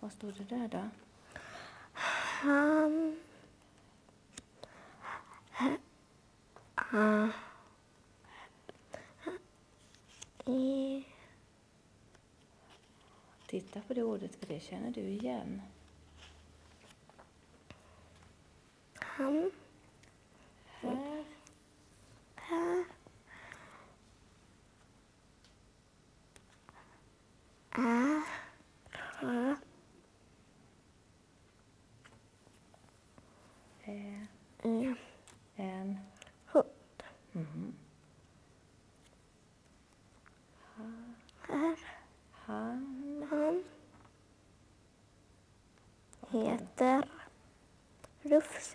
Vad står det där då? Han är Titta på det ordet, för det känner du igen. han Här här är är en en hund. mhm. Här Han heter Rufsi.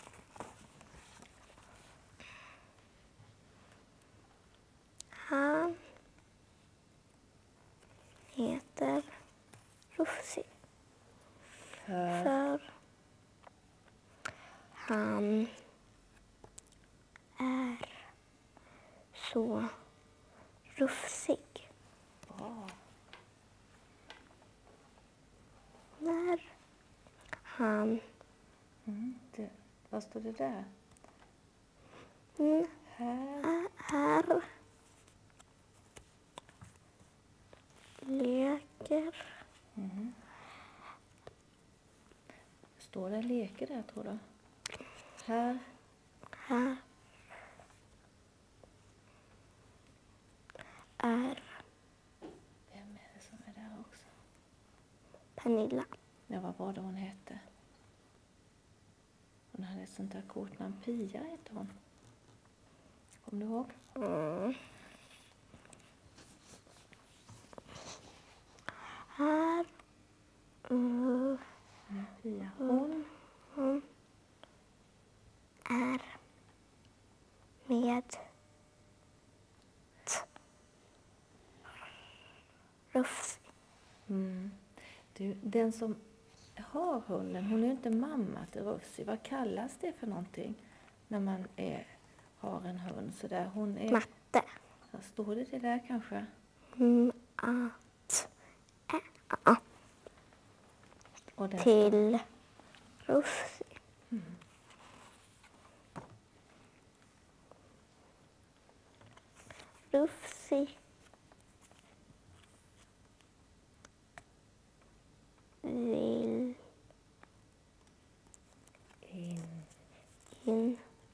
Han heter Rufsi. för För han är så rufsig. bra. När han Vad står det där? Här här leker står det leker där, tror du? Här här är vem är det som är där också? Pernilla. Ja, vad var det hon hette? Hon hade ett sånt där kortnamn. Pia hette hon. Kommer du ihåg? Här Pia. Hon är med Rufsi. Du, den som har hunden, hon är ju inte mamma till Rufsi. Vad kallas det för någonting när man har en hund sådär? Hon är... Matte. Ja, står det där kanske? Och där Till Rufsi. Rufsi vill in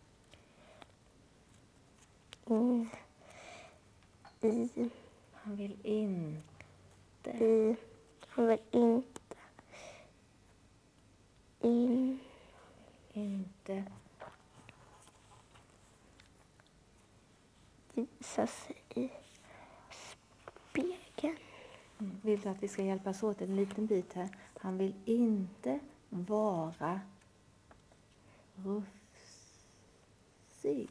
i han vill inte han vill inte visa sig i spegeln. Vill du att vi ska hjälpas åt en liten bit här? Han vill inte vara rufsig.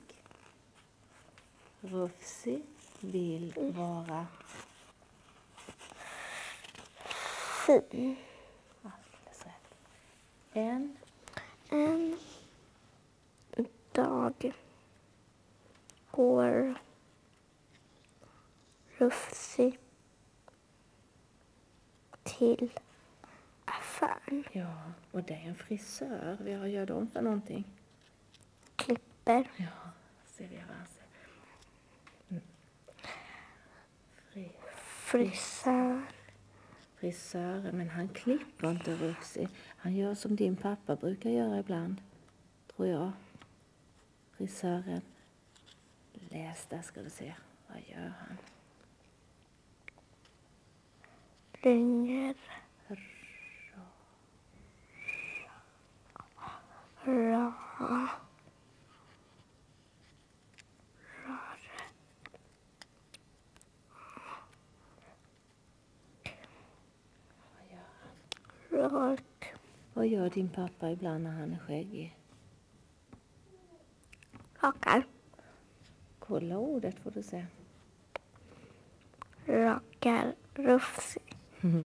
Rufsi vill vara Fin. alldeles rätt. En dag går Rufsi till affären. Ja, och det är en frisör. Vad gör de för någonting? Klipper. Ja, ser vi vad han säger. Frisören, men han klipper inte Rufsi. Han gör som din pappa brukar göra ibland, tror jag. Frisören. Läs där ska du se. Vad gör han? Ringer rak. Vad gör din pappa ibland när han är skäggig? Rakar. Kolla ordet får du se. Rakar Rufsi.